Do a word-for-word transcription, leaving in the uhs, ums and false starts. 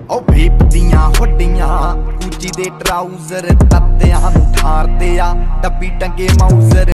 ओ भीप दियां हुड्डियां गुची दे ट्राउजर तत्तियां नूं ठारदे आ डब्बी टंगे माउजर